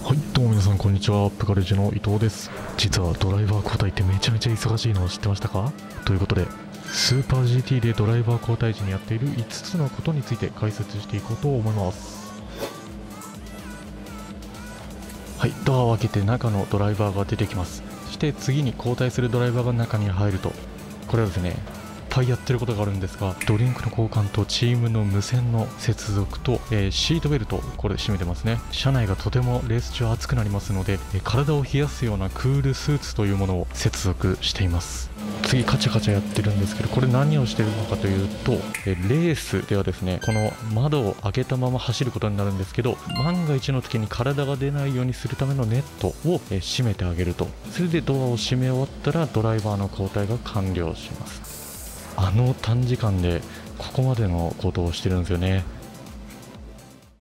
はい、どうも皆さんこんにちは。プカレジの伊藤です。実はドライバー交代ってめちゃめちゃ忙しいのを知ってましたか？ということで、スーパー GT でドライバー交代時にやっている5つのことについて解説していこうと思います。はい、ドアを開けて中のドライバーが出てきます。そして次に交代するドライバーが中に入ると、これはですね、いっぱいやってることがあるんですが、ドリンクの交換とチームの無線の接続と、シートベルト、これ締めてますね。車内がとてもレース中暑くなりますので、体を冷やすようなクールスーツというものを接続しています。次カチャカチャやってるんですけど、これ何をしてるのかというと、レースではですね、この窓を開けたまま走ることになるんですけど、万が一の時に体が出ないようにするためのネットを閉めてあげると。それでドアを閉め終わったらドライバーの交代が完了します。短時間でここまでのことをしてるんですよね。